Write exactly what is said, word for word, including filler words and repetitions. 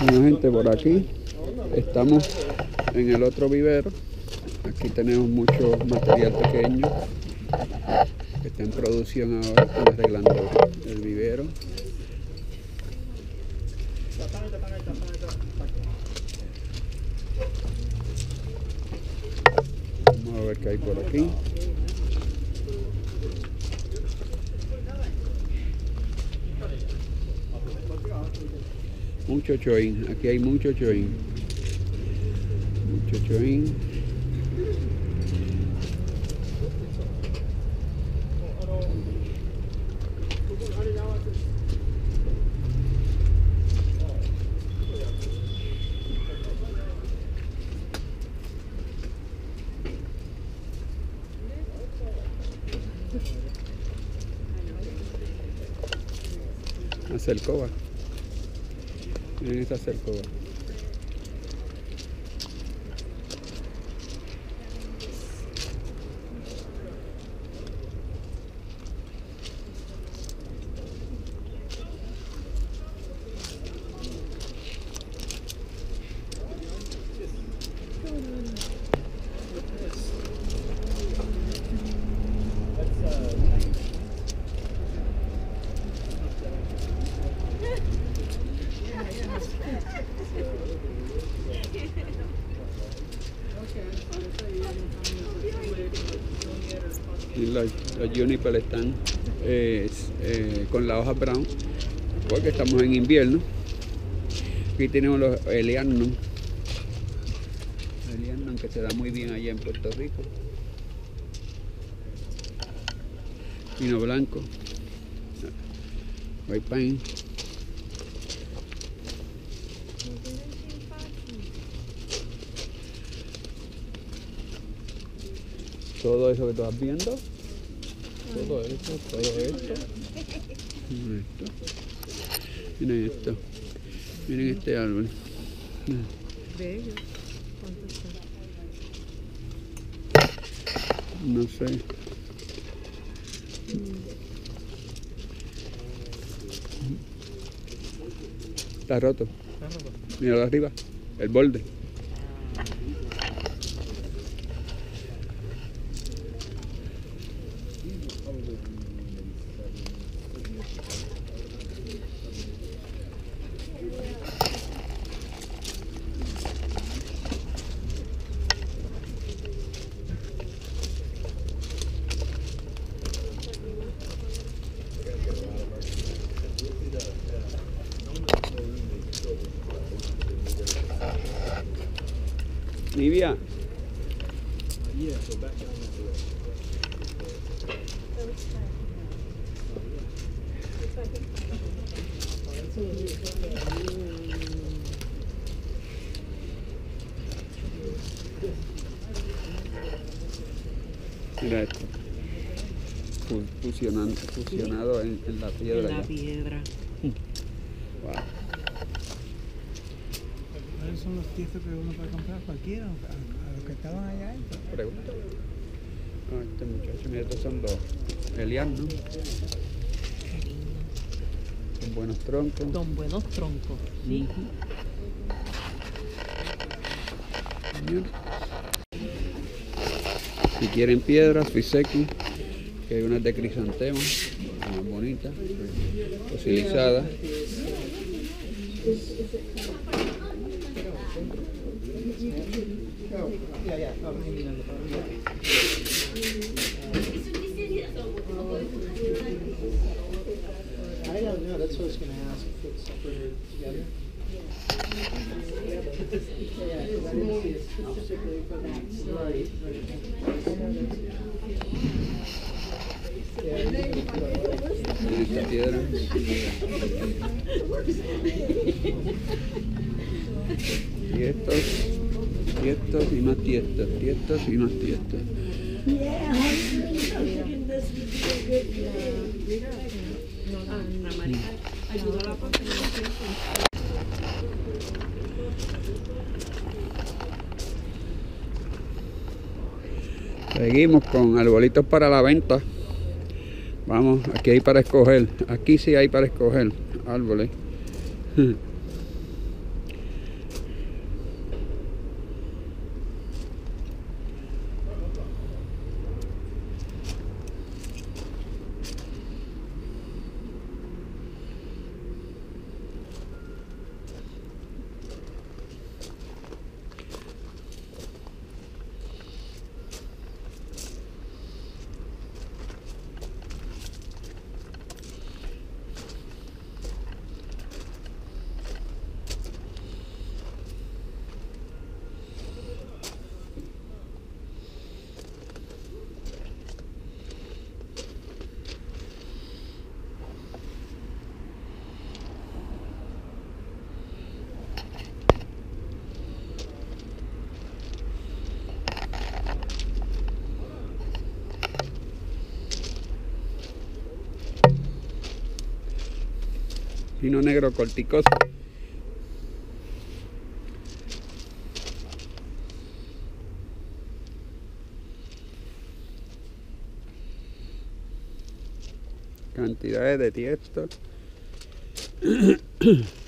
Bueno, gente, por aquí estamos en el otro vivero. Aquí tenemos mucho material pequeño que está en producción ahora. Están arreglando el vivero. Vamos a ver qué hay por aquí. Mucho choín, aquí hay mucho choín. Mucho choín. Una cercoba. Miren esta cercoba. Y los, los juniper están eh, eh, con la hoja brown porque estamos en invierno. Aquí tenemos los Eleanum, Eleanum que se da muy bien allá en Puerto Rico. Pino blanco, white pine. Todo eso que estás viendo, todo esto, todo esto. Miren esto. Miren esto. Miren este árbol. Bello. ¿Cuánto está? No sé. Está roto. Está roto. Míralo arriba, el borde. Nivia. Yeah, so back down that way. Mira esto. Fusionando, fusionado en, en la piedra. En la ya. piedra. Wow. ¿Cuáles son los tiestos que uno puede comprar? Cualquiera, a, a los que estaban allá adentro. Pregunta. Ah, este muchacho, mira, estos son los Eleanum. Son buenos troncos. Son buenos troncos. Sí. Bien. Si quieren piedras, Fiseki, que hay unas de crisantemo, más bonitas, fosilizadas. I don't know, that's what I was going to ask, if it's separated together. Yeah, because I didn't see it specifically for that. Right, En esta piedra. Tiestos, tiestos y más tiestos, tiestos y más tiestos. Seguimos con arbolitos para la venta. Vamos, aquí hay para escoger. Aquí sí hay para escoger árboles. Pino negro corticoso. Cantidades de tiesto.